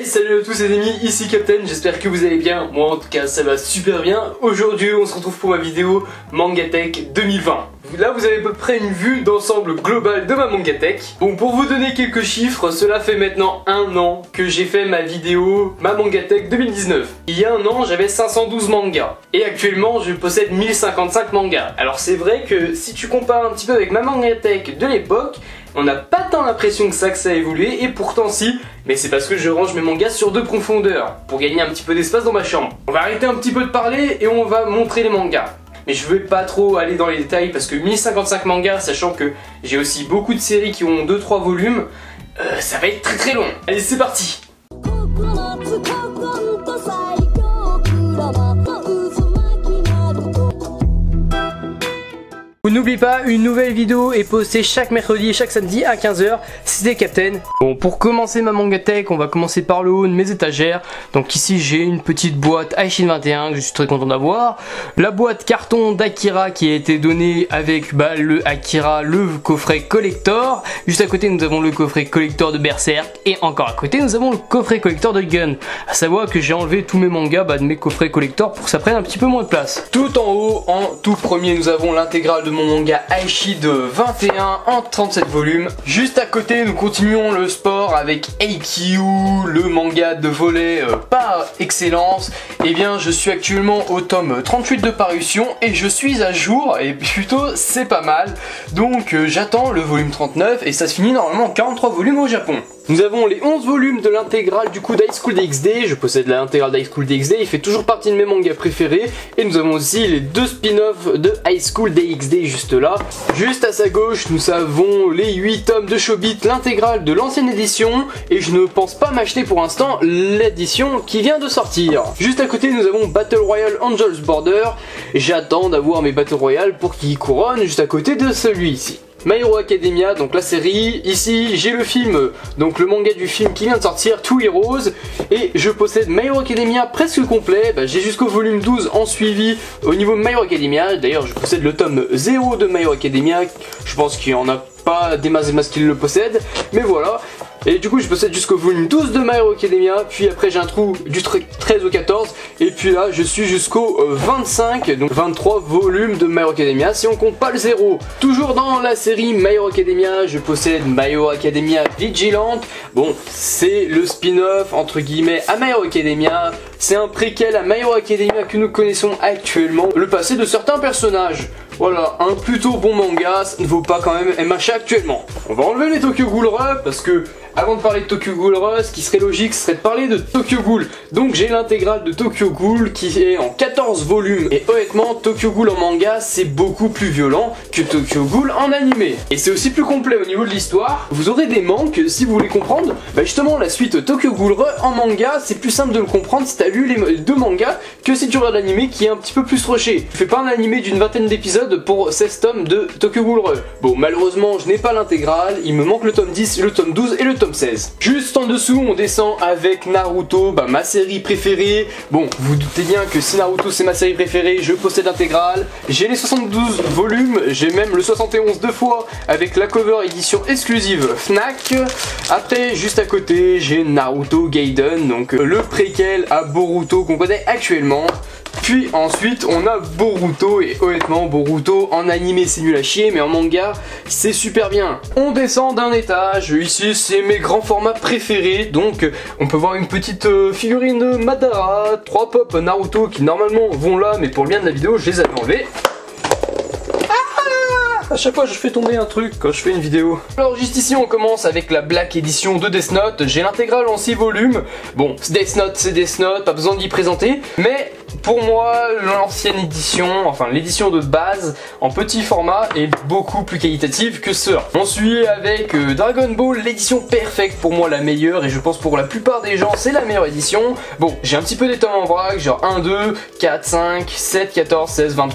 salut à tous les amis, ici Captain, j'espère que vous allez bien. Moi en tout cas ça va super bien. Aujourd'hui on se retrouve pour ma vidéo MangaTech 2020. Là vous avez à peu près une vue d'ensemble globale de ma MangaTech. Bon, pour vous donner quelques chiffres, cela fait maintenant un an que j'ai fait ma vidéo, ma MangaTech 2019. Il y a un an j'avais 512 mangas. Et actuellement je possède 1055 mangas. Alors c'est vrai que si tu compares un petit peu avec ma MangaTech de l'époque, on n'a pas tant l'impression que ça a évolué, et pourtant si, mais c'est parce que je range mes mangas sur deux profondeurs, pour gagner un petit peu d'espace dans ma chambre. On va arrêter un petit peu de parler et on va montrer les mangas. Mais je vais pas trop aller dans les détails parce que 1055 mangas, sachant que j'ai aussi beaucoup de séries qui ont 2-3 volumes, ça va être très très long. Allez, c'est parti! N'oublie pas, une nouvelle vidéo est postée chaque mercredi et chaque samedi à 15 h, c'était Captain. Bon, pour commencer ma MangaTech, on va commencer par le haut de mes étagères. Donc ici j'ai une petite boîte Aishin 21 que je suis très content d'avoir. La boîte carton d'Akira qui a été donnée avec le Akira, le coffret collector. Juste à côté nous avons le coffret collector de Berserk. Et encore à côté nous avons le coffret collector de Gun. À savoir que j'ai enlevé tous mes mangas de mes coffrets collector pour que ça prenne un petit peu moins de place. Tout en haut, en tout premier, nous avons l'intégrale de mon manga Aishi de 21 en 37 volumes. Juste à côté nous continuons le sport avec AQ, le manga de volley par excellence. Et bien je suis actuellement au tome 38 de parution et je suis à jour, et plutôt c'est pas mal. Donc j'attends le volume 39 et ça se finit normalement en 43 volumes au Japon. Nous avons les 11 volumes de l'intégrale du coup d'High School DxD. Je possède l'intégrale d'High School DxD, il fait toujours partie de mes mangas préférés. Et nous avons aussi les deux spin-offs de High School DxD juste là. Juste à sa gauche, nous avons les 8 tomes de Chobit, l'intégrale de l'ancienne édition. Et je ne pense pas m'acheter pour l'instant l'édition qui vient de sortir. Juste à côté, nous avons Battle Royale Angel's Border. J'attends d'avoir mes Battle Royale pour qu'ils couronnent juste à côté de celui-ci. My Hero Academia, donc la série. Ici j'ai le film, donc le manga du film qui vient de sortir, Two Heroes. Et je possède My Hero Academia presque complet. J'ai jusqu'au volume 12 en suivi au niveau de My Hero Academia. D'ailleurs je possède le tome 0 de My Hero Academia. Je pense qu'il n'y en a pas des masses qui le possèdent, mais voilà. Et du coup je possède jusqu'au volume 12 de My Hero Academia, puis après j'ai un trou du 13 au 14, et puis là je suis jusqu'au 25, donc 23 volumes de My Hero Academia si on compte pas le 0. Toujours dans la série My Hero Academia, je possède My Hero Academia Vigilante. Bon, c'est le spin-off entre guillemets à My Hero Academia, c'est un préquel à My Hero Academia que nous connaissons actuellement, le passé de certains personnages. Voilà, un plutôt bon manga, ça ne vaut pas quand même MHA actuellement. On va enlever les Tokyo Ghoul Re parce que avant de parler de Tokyo Ghoul Re, ce qui serait logique serait de parler de Tokyo Ghoul. Donc j'ai l'intégrale de Tokyo Ghoul qui est en 14 volumes. Et honnêtement, Tokyo Ghoul en manga c'est beaucoup plus violent que Tokyo Ghoul en animé. Et c'est aussi plus complet au niveau de l'histoire. Vous aurez des manques si vous voulez comprendre. Justement la suite Tokyo Ghoul Re en manga, c'est plus simple de le comprendre si t'as lu les deux mangas que si tu regardes l'animé qui est un petit peu plus rushé. Je fais pas un animé d'une vingtaine d'épisodes pour 16 tomes de Tokyo Ghoul Re. Bon, malheureusement je n'ai pas l'intégrale, il me manque le tome 10, le tome 12 et le tome 16. Juste en dessous on descend avec Naruto, ma série préférée. Bon, vous doutez bien que si Naruto c'est ma série préférée, je possède l'intégrale. J'ai les 72 volumes, j'ai même le 71 deux fois avec la cover édition exclusive Fnac. Après, juste à côté, j'ai Naruto Gaiden, donc le préquel à Boruto qu'on connaît actuellement. Puis ensuite on a Boruto, et honnêtement Boruto en animé c'est nul à chier, mais en manga c'est super bien. On descend d'un étage, ici c'est mes grands formats préférés, donc on peut voir une petite figurine Madara, 3 pop Naruto qui normalement vont là, mais pour le bien de la vidéo je les avais enlevés. À chaque fois je fais tomber un truc quand je fais une vidéo. Alors juste ici on commence avec la Black Edition de Death Note. J'ai l'intégrale en 6 volumes. Bon, Death Note c'est Death Note, pas besoin d'y présenter. Mais pour moi l'ancienne édition, enfin l'édition de base en petit format est beaucoup plus qualitative que cela. On suit avec Dragon Ball, l'édition perfecte, pour moi la meilleure, et je pense pour la plupart des gens c'est la meilleure édition. Bon, j'ai un petit peu des tomes en vrac, genre 1, 2, 4, 5, 7, 14, 16, 23.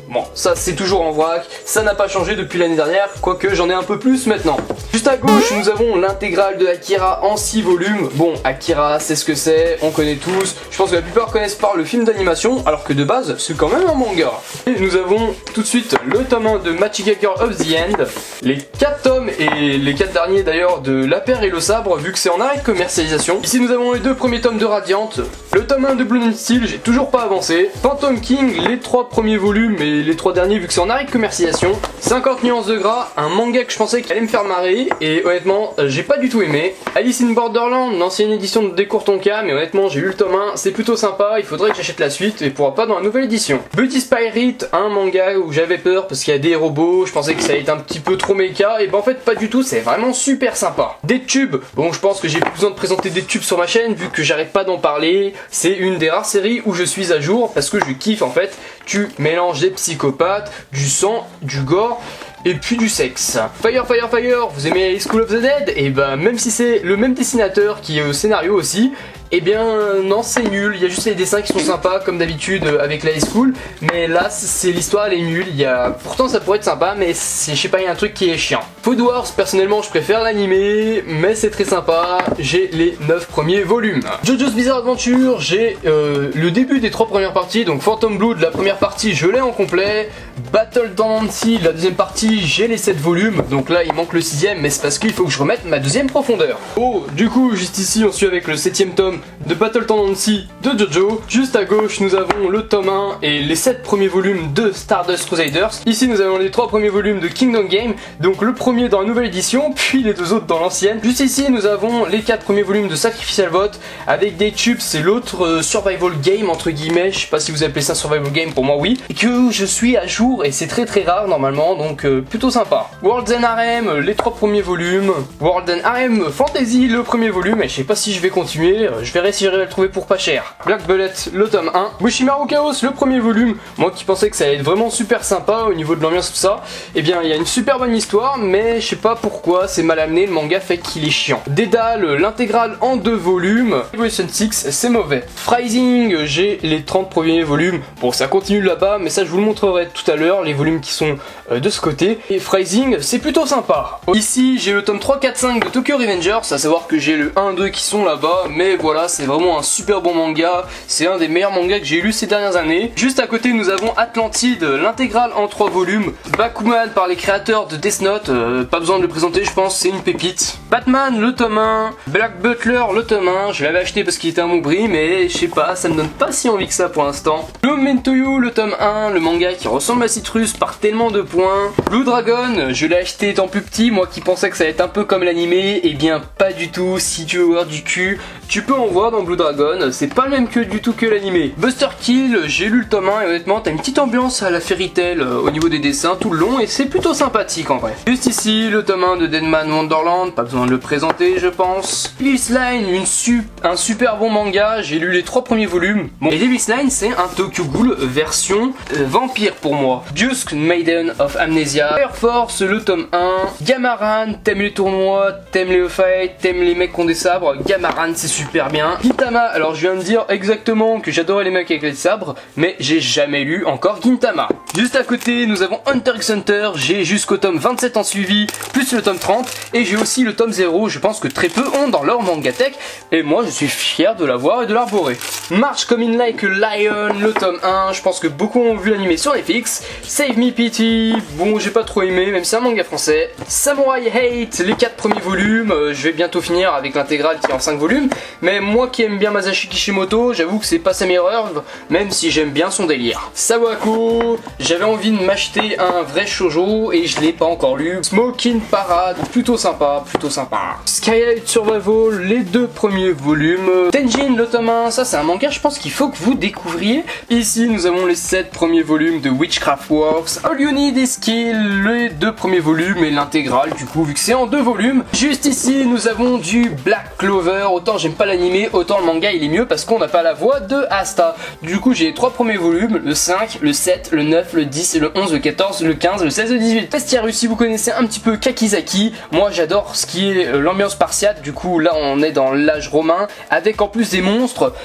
Bon, ça c'est toujours en vrac, ça n'a pas changé depuis l'année dernière, quoique j'en ai un peu plus maintenant. Juste à gauche, nous avons l'intégrale de Akira en 6 volumes. Bon, Akira, c'est ce que c'est, on connaît tous. Je pense que la plupart connaissent par le film d'animation, alors que de base, c'est quand même un manga. Et nous avons tout de suite le tome 1 de Machika Girl of the End, les 4 tomes et les 4 derniers d'ailleurs de La Paire et le Sabre, vu que c'est en arrêt de commercialisation. Ici nous avons les 2 premiers tomes de Radiant, le tome 1 de Blue Night Steel, j'ai toujours pas avancé. Phantom King, les 3 premiers volumes et les 3 derniers vu que c'est en arrêt de commercialisation. 50 nuances de gras, un manga que je pensais qu'il allait me faire marrer et honnêtement j'ai pas du tout aimé. Alice in Borderland, l'ancienne édition de Décours Tonka, mais honnêtement j'ai lu le tome 1, c'est plutôt sympa, il faudrait que j'achète la suite et pourra pas dans la nouvelle édition. Beauty Spirit, un manga où j'avais peur parce qu'il y a des robots, je pensais que ça allait être un petit peu trop méca, et ben en fait pas du tout, c'est vraiment super sympa. Des tubes, bon je pense que j'ai plus besoin de présenter des tubes sur ma chaîne vu que j'arrête pas d'en parler, c'est une des rares séries où je suis à jour parce que je kiffe en fait, tu mélanges des psychopathes, du sang, du gore et puis du sexe. Fire, vous aimez School of the Dead? Et ben même si c'est le même dessinateur qui est au scénario aussi, et bien non c'est nul, il y a juste les dessins qui sont sympas comme d'habitude avec la High School, mais là c'est l'histoire elle est nulle, pourtant ça pourrait être sympa mais je sais pas, il y a un truc qui est chiant. Food Wars personnellement je préfère l'animé mais c'est très sympa, j'ai les 9 premiers volumes. JoJo's Bizarre Adventure, j'ai le début des 3 premières parties, donc Phantom Blood la première partie je l'ai en complet, Battle Tendency la deuxième partie j'ai les 7 volumes, donc là il manque le 6ème mais c'est parce qu'il faut que je remette ma deuxième profondeur. Oh du coup juste ici on suit avec le 7ème tome de Battle Tendency de JoJo. Juste à gauche nous avons le tome 1 et les 7 premiers volumes de Stardust Crusaders. Ici nous avons les 3 premiers volumes de Kingdom Game, donc le premier dans la nouvelle édition puis les 2 autres dans l'ancienne. Juste ici nous avons les 4 premiers volumes de Sacrificial Vote avec des tubes, c'est l'autre survival game entre guillemets, je sais pas si vous appelez ça survival game, pour moi oui, et que je suis à jour et c'est très rare normalement, donc plutôt sympa. World's End Harem, les 3 premiers volumes, World's End Harem Fantasy le premier volume, et je sais pas si je vais continuer, je verrai si j'arrive à le trouver pour pas cher. Black Bullet, le tome 1. Bushimaru Chaos, le premier volume. Moi qui pensais que ça allait être vraiment super sympa au niveau de l'ambiance, tout ça. Eh bien, il y a une super bonne histoire, mais je sais pas pourquoi, c'est mal amené, le manga fait qu'il est chiant. Dédale, l'intégrale en 2 volumes. Evolution 6, c'est mauvais. Freising, j'ai les 30 premiers volumes. Bon, ça continue là-bas, mais ça je vous le montrerai tout à l'heure, les volumes qui sont de ce côté. Et Freising, c'est plutôt sympa. Ici, j'ai le tome 3, 4, 5 de Tokyo Revengers, à savoir que j'ai le 1, 2 qui sont là-bas, mais voilà. C'est vraiment un super bon manga, c'est un des meilleurs mangas que j'ai lu ces dernières années. Juste à côté nous avons Atlantide, l'intégrale en 3 volumes. Bakuman par les créateurs de Death Note, pas besoin de le présenter je pense, c'est une pépite. Batman le tome 1, Black Butler le tome 1, je l'avais acheté parce qu'il était à mon prix mais je sais pas, ça me donne pas si envie que ça pour l'instant. Memento You le tome 1, le manga qui ressemble à Citrus par tellement de points. Blue Dragon, je l'ai acheté étant plus petit, moi qui pensais que ça allait être un peu comme l'animé, et bien pas du tout, si tu veux voir du cul, tu peux en voir dans Blue Dragon, c'est pas le même que du tout que l'animé. Buster Kill, j'ai lu le tome 1 et honnêtement t'as une petite ambiance à la Fairy Tail au niveau des dessins tout le long et c'est plutôt sympathique en vrai. Juste ici le tome 1 de Deadman Wonderland, pas besoin de le présenter je pense. Devil's Line, un super bon manga, j'ai lu les 3 premiers volumes. Bon, et Devil's Line c'est un Tokyo Ghoul version vampire pour moi. Dusk Maiden of Amnesia, Fire Force le tome 1, Gamaran, t'aimes les tournois, t'aimes les fights, t'aimes les mecs qui ont des sabres, Gamaran c'est super bien. Gintama, alors je viens de dire exactement que j'adorais les mecs avec les sabres, mais j'ai jamais lu encore Gintama. Juste à côté, nous avons Hunter x Hunter, j'ai jusqu'au tome 27 en suivi, plus le tome 30, et j'ai aussi le tome 0, je pense que très peu ont dans leur mangatech, et moi je suis fier de l'avoir et de l'arborer. March Coming Like a Lion, le tome 1, je pense que beaucoup ont vu l'animé sur Netflix. Save Me Pity, bon j'ai pas trop aimé, même si c'est un manga français. Samurai Hate, les 4 premiers volumes, je vais bientôt finir avec l'intégrale qui est en 5 volumes, mais moi qui aime bien Masashi Kishimoto, j'avoue que c'est pas sa meilleure œuvre, même si j'aime bien son délire. Sawako, j'avais envie de m'acheter un vrai shoujo et je l'ai pas encore lu. Smoking Parade, plutôt sympa, plutôt sympa. Skylight Survival, les 2 premiers volumes. Tenjin, le tome 1, ça c'est un manga je pense qu'il faut que vous découvriez. Ici nous avons les 7 premiers volumes de Witchcraft Works. All You Need Is Kill, les 2 premiers volumes et l'intégrale du coup vu que c'est en 2 volumes. Juste ici nous avons du Black Clover, autant j'aime pas l'animé, autant le manga il est mieux parce qu'on n'a pas la voix de Asta. Du coup j'ai les 3 premiers volumes, le 5, le 7, le 9, le 10, le 11, le 14, le 15, le 16, le 18. Bestiaire, si vous connaissez un petit peu Kakizaki, moi j'adore ce qui est l'ambiance spartiate, du coup là on est dans l'âge romain, avec en plus des monstres, et bah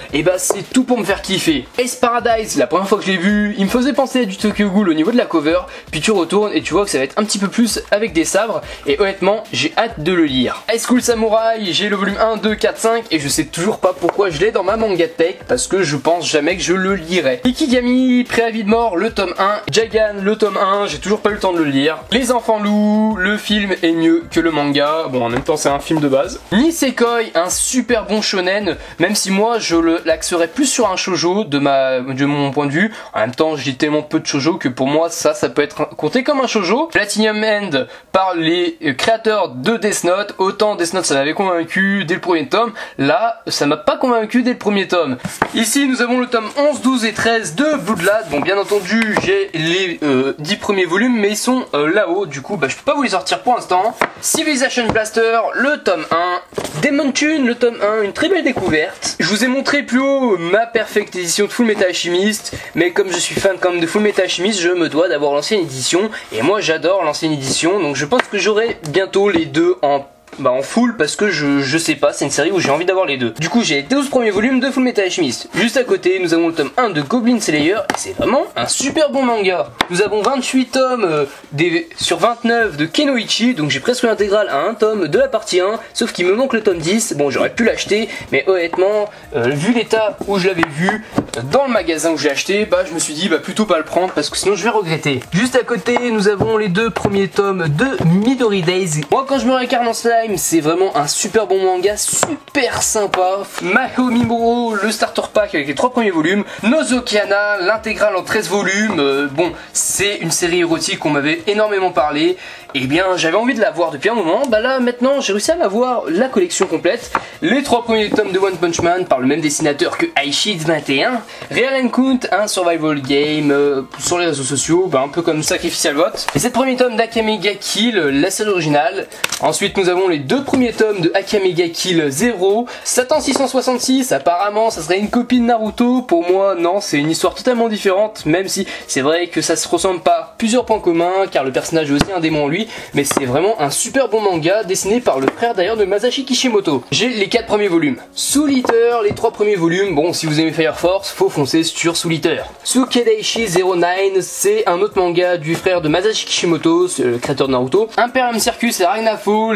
c'est tout pour me faire kiffer. Ace Paradise, la première fois que je l'ai vu, il me faisait penser à du Tokyo Ghoul au niveau de la cover, puis tu retournes et tu vois que ça va être un petit peu plus avec des sabres, et honnêtement, j'ai hâte de le lire. High School Samurai, j'ai le volume 1, 2, 4, 5, et je sais toujours pas pourquoi je l'ai dans ma manga tech, parce que je pense jamais que je le lirai. Ikigami, Préavis de mort, le tome 1, Jagan, le tome 1, j'ai toujours pas eu le temps de le lire. Les enfants loups, le film est mieux que le manga, bon en même temps c'est un film de base. Nisekoi, un super bon shonen, même si moi je l'axerais plus sur un shoujo de mon point de vue. En même temps, je lis tellement peu de shoujo que pour moi ça peut être compté comme un shoujo. Platinum End par les créateurs de Death Note. Autant Death Note ça m'avait convaincu dès le premier tome, là ça m'a pas convaincu dès le premier tome. Ici nous avons le tome 11, 12 et 13 de Bloodlad. Bon bien entendu j'ai les 10 premiers volumes mais ils sont là-haut, du coup je peux pas vous les sortir pour l'instant. Civilization Blaster, le tome 1. Demon Tune, le tome 1, une très belle découverte. Je vous ai montré plus haut ma perfecte édition de Full Metal Alchemist, mais comme je suis fan quand même de Full Metal Alchemist, je me dois d'avoir l'ancienne édition, et moi j'adore l'ancienne édition, donc je pense que j'aurai bientôt les deux en full, parce que je sais pas, c'est une série où j'ai envie d'avoir les deux. Du coup j'ai les 12 premiers volumes de Full Metal Alchemist. Juste à côté nous avons le tome 1 de Goblin Slayer, et c'est vraiment un super bon manga. Nous avons 28 tomes sur 29 de Kenoichi, donc j'ai presque l'intégrale à un tome de la partie 1, sauf qu'il me manque le tome 10. Bon j'aurais pu l'acheter, mais honnêtement vu l'état où je l'avais vu dans le magasin où j'ai acheté, je me suis dit plutôt pas le prendre parce que sinon je vais regretter. Juste à côté nous avons les deux premiers tomes de Midori Days. Moi quand je me réincarne en slime, c'est vraiment un super bon manga, super sympa. Mahou Mimuro, le starter pack avec les 3 premiers volumes. Nozokiana, l'intégrale en 13 volumes. Bon, c'est une série érotique qu'on m'avait énormément parlé. Et bien, j'avais envie de la voir depuis un moment. Là, maintenant, j'ai réussi à avoir la collection complète. Les 3 premiers tomes de One Punch Man par le même dessinateur que Aishid 21. Real Count, un survival game sur les réseaux sociaux, un peu comme Sacrificial Vote. Les 7 premiers tomes d'Akame ga Kill, la série originale. Ensuite, nous avons les 2 premiers tomes de Akame ga Kill 0. Satan 666, apparemment, ça serait une copie de Naruto. Pour moi, non, c'est une histoire totalement différente, même si c'est vrai que ça se ressemble pas. Plusieurs points communs, car le personnage est aussi un démon lui. Mais c'est vraiment un super bon manga dessiné par le frère d'ailleurs de Masashi Kishimoto. J'ai les 4 premiers volumes. Soul Eater, les 3 premiers volumes, bon si vous aimez Fire Force, faut foncer sur Soul Eater. Sukedaishi 09, c'est un autre manga du frère de Masashi Kishimoto, le créateur de Naruto. Imperium Circus et Ragnafo,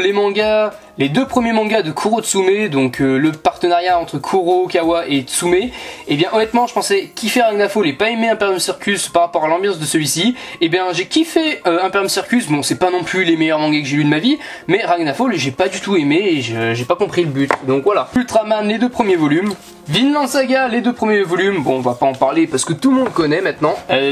les 2 premiers mangas de Kuro Tsume, donc le partenariat entre Kuro, Kawa et Tsume. Et bien honnêtement je pensais kiffer Ragnafo, j'ai pas aimé Imperium Circus par rapport à l'ambiance de celui-ci. Et bien j'ai kiffé Imperium Circus, bon c'est pas non plus les meilleurs mangas que j'ai lu de ma vie, mais Ragnafo j'ai pas du tout aimé et j'ai pas compris le but, donc voilà. Ultraman, les 2 premiers volumes. Vinland Saga, les 2 premiers volumes, bon on va pas en parler parce que tout le monde connaît maintenant.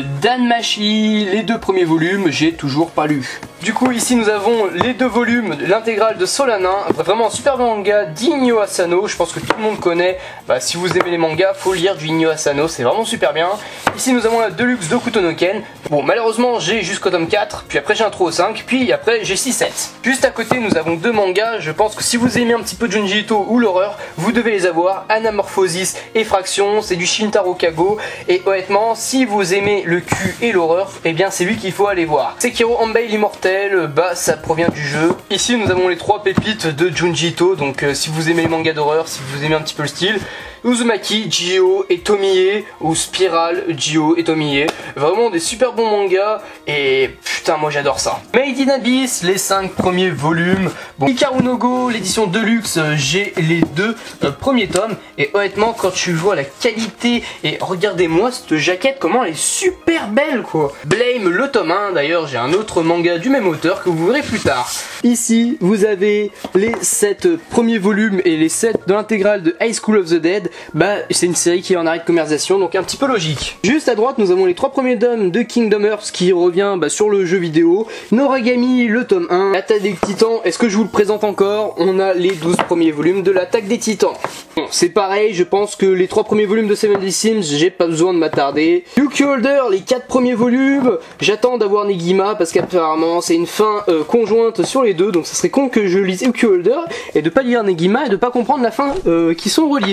Danmachi, les 2 premiers volumes, j'ai toujours pas lu. Du coup ici nous avons les 2 volumes, l'intégrale de Solanin, vraiment un super manga d'Inyo Asano, je pense que tout le monde connaît, si vous aimez les mangas, faut lire du Inyo Asano, c'est vraiment super bien. Ici nous avons la Deluxe d'Hokuto no Ken, bon malheureusement j'ai jusqu'au tome 4, puis après j'ai un trou au 5, puis après j'ai 6-7. Juste à côté nous avons 2 mangas, je pense que si vous aimez un petit peu Junji Ito ou l'horreur, vous devez les avoir, Anamorphosis et Fraction, c'est du Shintaro Kago, et honnêtement si vous aimez le cul et l'horreur, et bien c'est lui qu'il faut aller voir. Sekiro Hanbei l'immortel, ça provient du jeu. Ici nous avons les 3 pépites de Junji Ito, donc si vous aimez les mangas d'horreur, si vous aimez un petit peu le style, Uzumaki, Jio et Tomie, ou Spiral, Jio et Tomie. Vraiment des super bons mangas et putain moi j'adore ça. Made in Abyss, les 5 premiers volumes. Bon, Hikaru no Go, l'édition Deluxe, j'ai les 2 premiers tomes. Et honnêtement quand tu vois la qualité, et regardez-moi cette jaquette, comment elle est super belle quoi. Blame, le tome 1, d'ailleurs j'ai un autre manga du même auteur que vous verrez plus tard. Ici vous avez les 7 premiers volumes et les 7 de l'intégrale de High School of the Dead. C'est une série qui est en arrêt de commercialisation, donc un petit peu logique. Juste à droite nous avons les 3 premiers tomes de Kingdom Hearts qui revient sur le jeu vidéo. Noragami, le tome 1. L'attaque des titans, est-ce que je vous le présente encore? On a les 12 premiers volumes de l'attaque des titans. Bon, c'est pareil, je pense que les 3 premiers volumes de Seven Sims, j'ai pas besoin de m'attarder. Yuki Holder, les 4 premiers volumes. J'attends d'avoir Negima parce qu'apparemment c'est une fin conjointe sur les deux, donc ça serait con que je lise Yuki Holder et de pas lire Negima et de pas comprendre la fin qui sont reliés. Juste à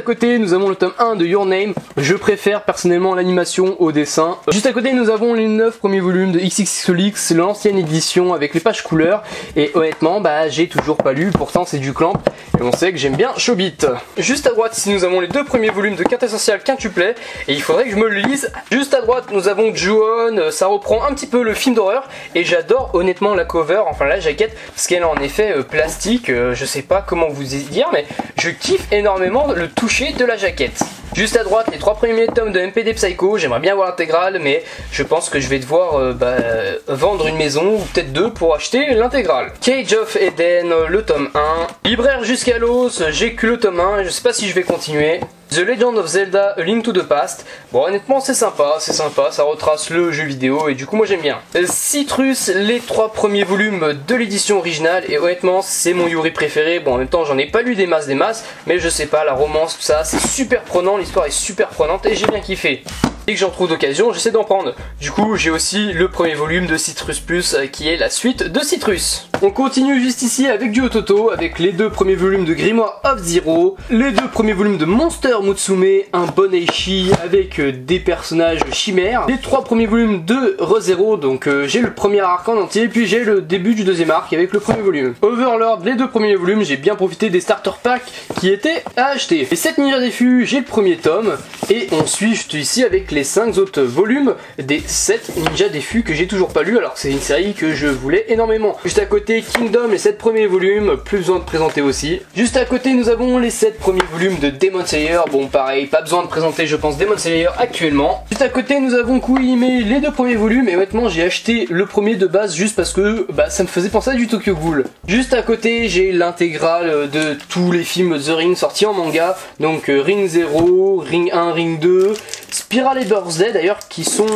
côté nous avons le tome 1 de Your Name, je préfère personnellement l'animation au dessin. Juste à côté nous avons les 9 premiers volumes de XXLX, l'ancienne édition avec les pages couleurs, et honnêtement bah j'ai toujours pas lu, pourtant c'est du Clamp et on sait que j'aime bien Chobit. Juste à droite ici nous avons les 2 premiers volumes de Quintessential Quintuplet et il faudrait que je me le lise. Juste à droite nous avons Ju-On, ça reprend un petit peu le film d'horreur et j'adore honnêtement la cover, enfin la jaquette, parce qu'elle est en effet plastique, je sais pas comment vous dire mais je kiffe énormément le toucher de la jaquette. Juste à droite, les 3 premiers tomes de MPD Psycho, j'aimerais bien voir l'intégrale, mais je pense que je vais devoir vendre une maison, ou peut-être 2 pour acheter l'intégrale. Cage of Eden, le tome 1. Libraire jusqu'à l'os, j'ai que le tome 1, je sais pas si je vais continuer. The Legend of Zelda, A Link to the Past. Bon honnêtement c'est sympa, ça retrace le jeu vidéo et du coup moi j'aime bien. Citrus, les 3 premiers volumes de l'édition originale et honnêtement c'est mon Yuri préféré. Bon en même temps j'en ai pas lu des masses, mais je sais pas, la romance tout ça c'est super prenant, l'histoire est super prenante et j'ai bien kiffé. Dès que j'en trouve d'occasion, j'essaie d'en prendre. Du coup, j'ai aussi le premier volume de Citrus Plus qui est la suite de Citrus. On continue juste ici avec du Ototo, avec les 2 premiers volumes de Grimoire of Zero, les 2 premiers volumes de Monster Mutsume, un bon Eishi avec des personnages chimères, les 3 premiers volumes de ReZero, donc j'ai le premier arc en entier, puis j'ai le début du deuxième arc avec le premier volume. Overlord, les 2 premiers volumes, j'ai bien profité des starter packs qui étaient à acheter. Les 7 ninjas des fûts, j'ai le premier tome, et on suit juste ici avec les 5 autres volumes des 7 ninjas des fûts que j'ai toujours pas lu, alors que c'est une série que je voulais énormément. Juste à côté Kingdom, les 7 premiers volumes, plus besoin de présenter aussi. Juste à côté nous avons les 7 premiers volumes de Demon Slayer, bon pareil, pas besoin de présenter je pense Demon Slayer actuellement. Juste à côté nous avons Kuihime, les 2 premiers volumes, et honnêtement j'ai acheté le premier de base juste parce que ça me faisait penser à du Tokyo Ghoul. Juste à côté j'ai l'intégrale de tous les films The Ring sortis en manga, donc Ring 0, Ring 1, Ring 2, Spiral et Birthday d'ailleurs qui sont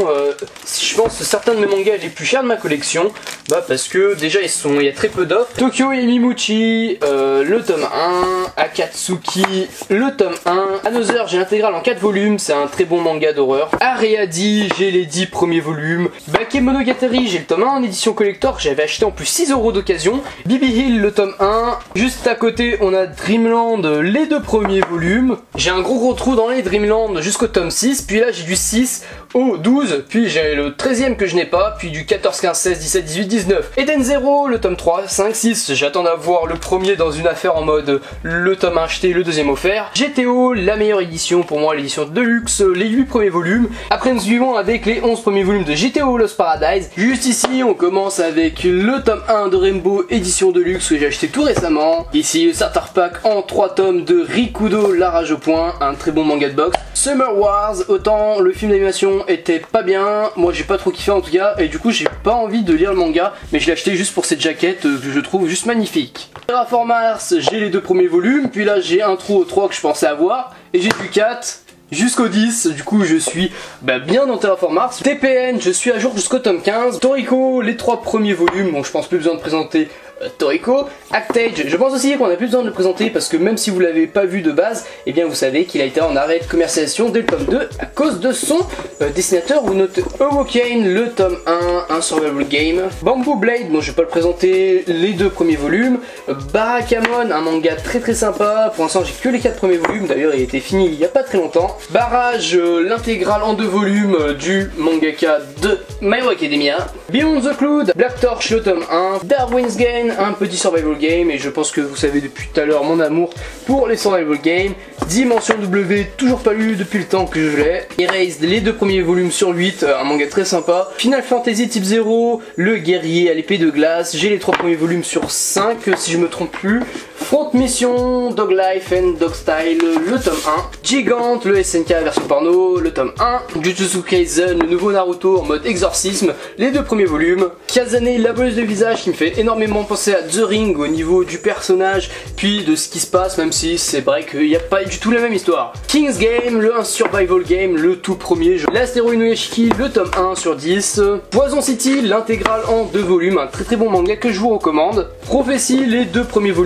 je pense certains de mes mangas les plus chers de ma collection, parce que déjà il y a très peu d'offres. Tokyo Emimuchi, le tome 1, Akatsuki, le tome 1, Another j'ai l'intégrale en 4 volumes, c'est un très bon manga d'horreur. Areadi, j'ai les 10 premiers volumes. Bakemonogatari, j'ai le tome 1 en édition collector, j'avais acheté en plus 6 € d'occasion. Bibi Hill, le tome 1. Juste à côté on a Dreamland, les 2 premiers volumes. J'ai un gros trou dans les Dreamland jusqu'au tome 6, puis là j'ai du 6 au 12, puis j'ai le 13e que je n'ai pas, puis du 14, 15, 16, 17, 18, 19. Eden Zero, le tome 3, 5, 6, j'attends d'avoir le premier dans une affaire en mode le tome 1 acheté, le deuxième offert. GTO, la meilleure édition pour moi, l'édition Deluxe, les 8 premiers volumes. Après nous suivons avec les 11 premiers volumes de GTO Lost Paradise. Juste ici on commence avec le tome 1 de Rainbow édition Deluxe que j'ai acheté tout récemment. Ici le starter pack en 3 tomes de Rikudo La Rage au Point, un très bon manga de boxe. Summer Wars, autant le film d'animation était pas bien, moi j'ai pas trop kiffé en tout cas, et du coup j'ai pas envie de lire le manga, mais je l'ai acheté juste pour cette jaquette que je trouve juste magnifique. Terraform Mars, j'ai les 2 premiers volumes, puis là j'ai un trou au 3 que je pensais avoir, et j'ai du 4 jusqu'au 10, du coup je suis bien dans Terraform Mars. TPN, je suis à jour jusqu'au tome 15. Toriko, les 3 premiers volumes, bon je pense plus besoin de présenter Toriko. Actage, je pense aussi qu'on a plus besoin de le présenter parce que même si vous l'avez pas vu de base, eh bien vous savez qu'il a été en arrêt de commercialisation dès le tome 2 à cause de son dessinateur ou notre Awoken, le tome 1, un survival game. Bamboo Blade, bon je vais pas le présenter, les 2 premiers volumes. Barakamon, un manga très sympa, pour l'instant j'ai que les 4 premiers volumes, d'ailleurs il a été fini il y a pas très longtemps. Barrage, l'intégrale en 2 volumes du mangaka de My Hero Academia. Beyond the Cloud, Black Torch, le tome 1. Darwin's Game, un petit survival game, et je pense que vous savez depuis tout à l'heure mon amour pour les survival games. Dimension W, toujours pas lu depuis le temps que je l'ai. Erased, les 2 premiers volumes sur 8, un manga très sympa. Final Fantasy Type 0, le guerrier à l'épée de glace, j'ai les 3 premiers volumes sur 5 si je me trompe plus. Front Mission, Dog Life and Dog Style, le tome 1. Gigant, le SNK version porno, le tome 1. Jujutsu Kaisen, le nouveau Naruto en mode exorcisme, les 2 premiers volumes. Kazane, la voleuse de visage, qui me fait énormément penser à The Ring au niveau du personnage, puis de ce qui se passe, même si c'est vrai qu'il n'y a pas du tout la même histoire. King's Game, le survival game, le tout premier jeu. L'Astero Inuyashiki, le tome 1 sur 10. Poison City, l'intégrale en 2 volumes, un très bon manga que je vous recommande. Prophétie, les 2 premiers volumes sur 3.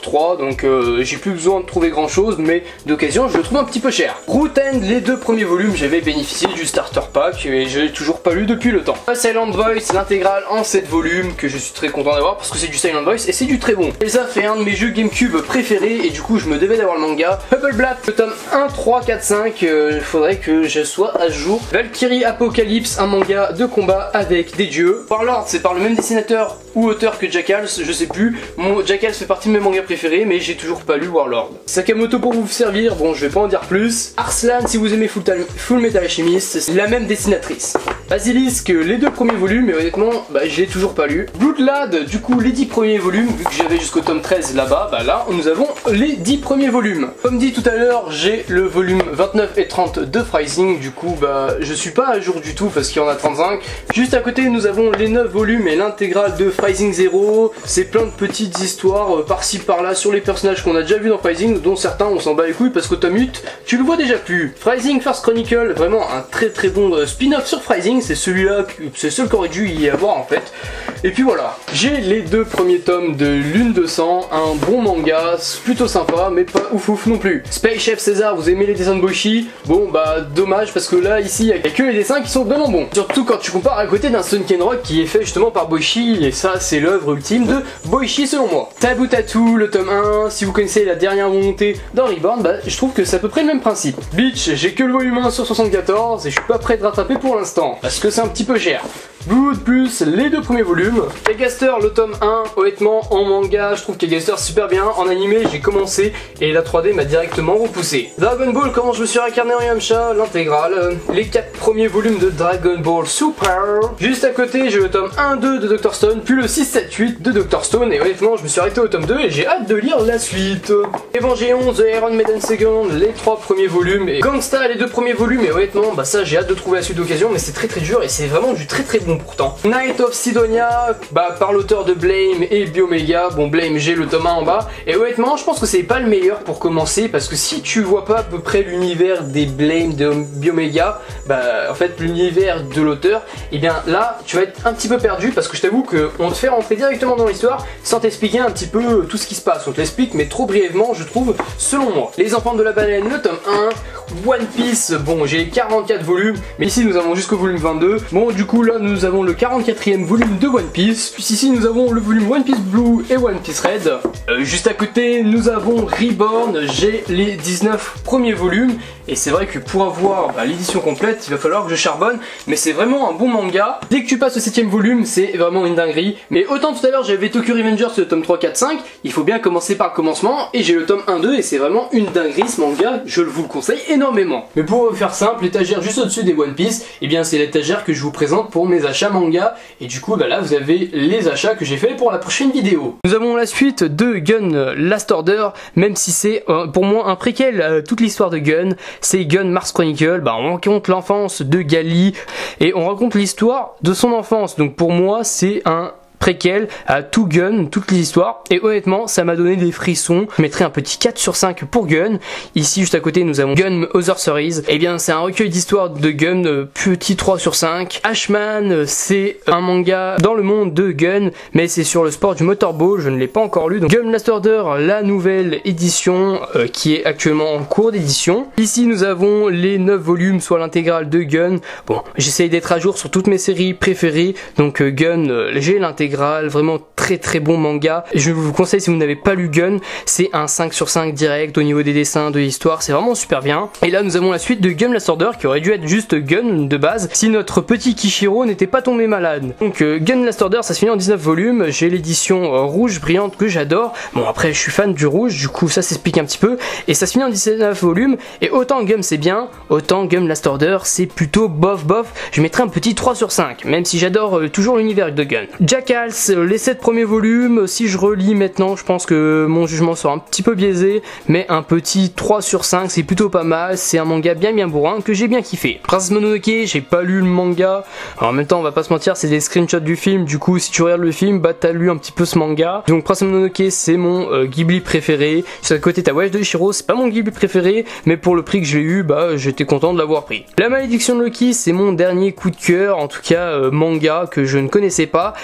3, donc j'ai plus besoin de trouver grand chose, mais d'occasion je le trouve un petit peu cher. Root End, les 2 premiers volumes, j'avais bénéficié du starter pack et je l'ai toujours pas lu depuis le temps. Silent Voice, l'intégrale en 7 volumes que je suis très content d'avoir parce que c'est du Silent Voice et c'est du très bon. Et ça fait un de mes jeux GameCube préférés et du coup je me devais d'avoir le manga. Pebble Black, le tome 1, 3, 4, 5, il faudrait que je sois à jour. Valkyrie Apocalypse, un manga de combat avec des dieux. Warlord, c'est par le même dessinateur ou auteur que Jackals, je sais plus. Jackals fait partie de mes mangas préférés mais j'ai toujours pas lu Warlord. Sakamoto pour vous servir, bon je vais pas en dire plus. Arslan, si vous aimez Full Metal Alchemist, c'est la même dessinatrice. Basilisk, les 2 premiers volumes, et honnêtement, je l'ai toujours pas lu. Bloodlad, du coup, les 10 premiers volumes, vu que j'avais jusqu'au tome 13 là-bas, là, nous avons les 10 premiers volumes. Comme dit tout à l'heure, j'ai le volume 29 et 30 de Freising, du coup, je suis pas à jour du tout parce qu'il y en a 35. Juste à côté, nous avons les 9 volumes et l'intégrale de Freising 0. C'est plein de petites histoires par-ci par-là sur les personnages qu'on a déjà vu dans Freising, dont certains on s'en bat les couilles parce qu'au tome 8, tu le vois déjà plus. Freising First Chronicle, vraiment un très bon spin-off sur Freising, c'est celui-là, c'est celui qu'aurait dû y avoir en fait. Et puis voilà, j'ai les 2 premiers tomes de Lune de Sang, un bon manga, plutôt sympa, mais pas ouf non plus. Space Chef César, vous aimez les dessins de Boichi? Bon dommage parce que là ici il y a que les dessins qui sont vraiment bons. Surtout quand tu compares à côté d'un Sunken Rock qui est fait justement par Boichi, et ça c'est l'œuvre ultime de Boichi selon moi. Taboo Tattoo, le tome 1, si vous connaissez la dernière montée dans Reborn, je trouve que c'est à peu près le même principe. Bleach, j'ai que le volume 1 sur 74 et je suis pas prêt de rattraper pour l'instant, parce que c'est un petit peu cher. Blood plus les 2 premiers volumes. Kagaster, le tome 1, honnêtement en manga je trouve Kagaster super bien. En animé j'ai commencé et la 3D m'a directement repoussé. Dragon Ball, comment je me suis réincarné en Yamcha, l'intégrale. Les 4 premiers volumes de Dragon Ball Super. Juste à côté j'ai le tome 1, 2 de Dr Stone, puis le 6, 7, 8 de Dr Stone, et honnêtement je me suis arrêté au tome 2 et j'ai hâte de lire la suite. Evangelion, The Iron Maiden Second, les 3 premiers volumes, et Gangsta, les 2 premiers volumes, et honnêtement ça j'ai hâte de trouver la suite d'occasion, mais c'est très dur et c'est vraiment du très bon pourtant. Night of Sidonia, par l'auteur de Blame et Biomega. Bon, Blame, j'ai le tome 1 en bas, et honnêtement je pense que c'est pas le meilleur pour commencer, parce que si tu vois pas à peu près l'univers des Blame de Biomega, en fait l'univers de l'auteur, et bien là tu vas être un petit peu perdu, parce que je t'avoue qu'on te fait rentrer directement dans l'histoire sans t'expliquer un petit peu tout ce qui se passe. On te l'explique mais trop brièvement je trouve, selon moi. Les Enfants de la Baleine, le tome 1. One Piece, bon j'ai 44 volumes, mais ici nous avons jusqu'au volume 22. Bon du coup là nous avons le 44e volume de One Piece. Puis ici nous avons le volume One Piece Blue et One Piece Red. Juste à côté nous avons Reborn, j'ai les 19 premiers volumes. Et c'est vrai que pour avoir l'édition complète, il va falloir que je charbonne, mais c'est vraiment un bon manga. Dès que tu passes au 7ème volume, c'est vraiment une dinguerie. Mais autant tout à l'heure j'avais Tokyo Revengers, le tome 3, 4, 5, il faut bien commencer par le commencement, et j'ai le tome 1, 2, et c'est vraiment une dinguerie ce manga, je vous le conseille énormément. Mais pour faire simple, l'étagère juste au-dessus des One Piece, et bien c'est l'étagère que je vous présente pour mes achats manga, et du coup là vous avez les achats que j'ai fait pour la prochaine vidéo. Nous avons la suite de Gun Last Order, même si c'est pour moi un préquel toute l'histoire de Gun. C'est Gun Mars Chronicle, on raconte l'enfance de Gali et on raconte l'histoire de son enfance. Donc pour moi c'est un préquel à tout Gun, toutes les histoires, et honnêtement ça m'a donné des frissons. Je mettrai un petit 4 sur 5 pour Gun. Ici juste à côté nous avons Gun Other Series, et bien c'est un recueil d'histoires de Gun, petit 3 sur 5. Ashman, c'est un manga dans le monde de Gun, mais c'est sur le sport du motorball, je ne l'ai pas encore lu. Donc Gun Last Order, la nouvelle édition qui est actuellement en cours d'édition. Ici nous avons les 9 volumes, soit l'intégrale de Gun. Bon, j'essaye d'être à jour sur toutes mes séries préférées, donc Gun, j'ai l'intégrale, vraiment très bon manga. Je vous conseille, si vous n'avez pas lu Gun, c'est un 5 sur 5 direct au niveau des dessins, de l'histoire, c'est vraiment super bien. Et là nous avons la suite de Gun Last Order qui aurait dû être juste Gun de base si notre petit Kishiro n'était pas tombé malade. Donc Gun Last Order ça se finit en 19 volumes, j'ai l'édition rouge brillante que j'adore. Bon après je suis fan du rouge, du coup ça s'explique un petit peu, et ça se finit en 19 volumes, et autant Gun c'est bien, autant Gun Last Order c'est plutôt bof. Je mettrai un petit 3 sur 5, même si j'adore toujours l'univers de Gun. Jackals, les 7 premiers volumes, si je relis maintenant je pense que mon jugement sera un petit peu biaisé, mais un petit 3 sur 5 c'est plutôt pas mal, c'est un manga bien bourrin que j'ai bien kiffé. Princess Mononoke, j'ai pas lu le manga, alors en même temps on va pas se mentir, c'est des screenshots du film, du coup si tu regardes le film, t'as lu un petit peu ce manga. Donc Princess Mononoke c'est mon Ghibli préféré. Sur le côté t'as Voyage de Chihiro, c'est pas mon Ghibli préféré, mais pour le prix que j'ai eu, j'étais content de l'avoir pris. La Malédiction de Loki, c'est mon dernier coup de cœur, en tout cas manga que je ne connaissais pas, et honnêtement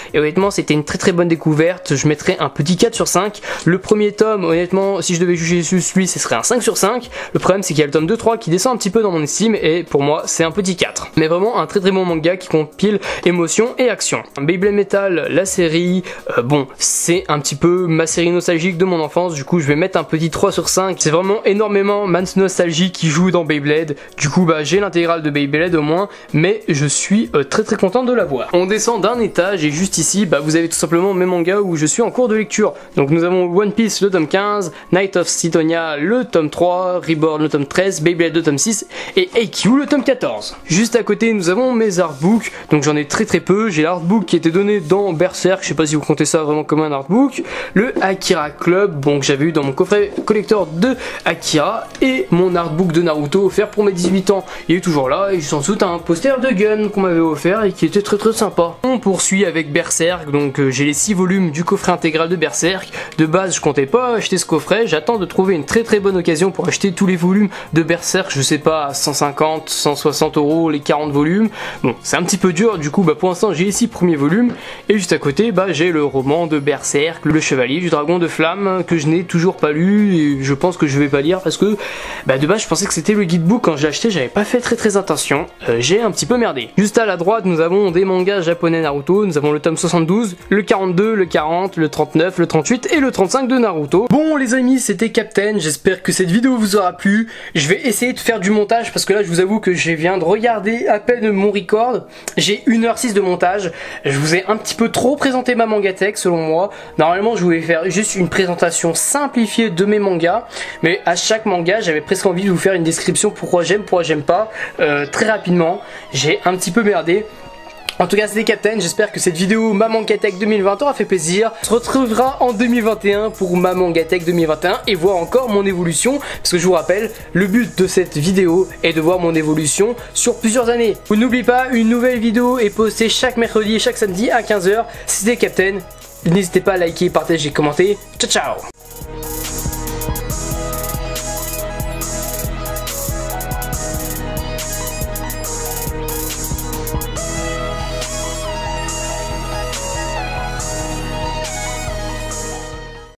vraiment c'était une très bonne découverte. Je mettrais un petit 4 sur 5. Le premier tome, honnêtement, si je devais juger lui, ce serait un 5 sur 5. Le problème c'est qu'il y a le tome 2-3 qui descend un petit peu dans mon estime et pour moi c'est un petit 4. Mais vraiment un très bon manga qui compile émotion et action. Beyblade Metal, la série, bon, c'est un petit peu ma série nostalgique de mon enfance, du coup je vais mettre un petit 3 sur 5. C'est vraiment énormément ma nostalgie qui joue dans Beyblade. Du coup bah j'ai l'intégrale de Beyblade au moins, mais je suis très content de l'avoir. On descend d'un étage et juste ici bah vous avez tout simplement mes mangas où je suis en cours de lecture. Donc nous avons One Piece le tome 15, Night of Sidonia le tome 3, Reborn le tome 13, Beyblade le tome 6 et AQ le tome 14. Juste à côté nous avons mes artbooks, donc j'en ai très peu. J'ai l'artbook qui était donné dans Berserk, je sais pas si vous comptez ça vraiment comme un artbook, le Akira Club, bon que j'avais eu dans mon coffret collector de Akira, et mon artbook de Naruto offert pour mes 18 ans. Il est toujours là et sans doute un poster de Gun qu'on m'avait offert et qui était très sympa. On poursuit avec Berserk, donc j'ai les 6 volumes du coffret intégral de Berserk. De base je comptais pas acheter ce coffret, j'attends de trouver une très bonne occasion pour acheter tous les volumes de Berserk, je sais pas, à 150, 160 € les 40 volumes. Bon, c'est un petit peu dur, du coup bah pour l'instant j'ai les 6 premiers volumes et juste à côté bah j'ai le roman de Berserk, le Chevalier du Dragon de Flamme, que je n'ai toujours pas lu et je pense que je vais pas lire parce que bah de base je pensais que c'était le guidebook quand j'ai acheté, j'avais pas fait très attention, j'ai un petit peu merdé. Juste à la droite nous avons des mangas japonais Naruto, nous avons le tome 72, le 42, le 40, le 39, le 38 et le 35 de Naruto. Bon les amis, c'était Captain, j'espère que cette vidéo vous aura plu. Je vais essayer de faire du montage parce que là je vous avoue que je viens de regarder à peine mon record, j'ai 1h06 de montage. Je vous ai un petit peu trop présenté ma mangatech selon moi. Normalement je voulais faire juste une présentation simplifiée de mes mangas, mais à chaque manga j'avais presque envie de vous faire une description pourquoi j'aime pas, très rapidement. J'ai un petit peu merdé. En tout cas c'était Captain, j'espère que cette vidéo ma mangatech 2020 aura fait plaisir. On se retrouvera en 2021 pour ma mangatech 2021 et voir encore mon évolution, parce que je vous rappelle, le but de cette vidéo est de voir mon évolution sur plusieurs années. Vous n'oubliez pas, une nouvelle vidéo est postée chaque mercredi et chaque samedi à 15 h. C'était Captain, n'hésitez pas à liker, partager, commenter. Ciao ciao.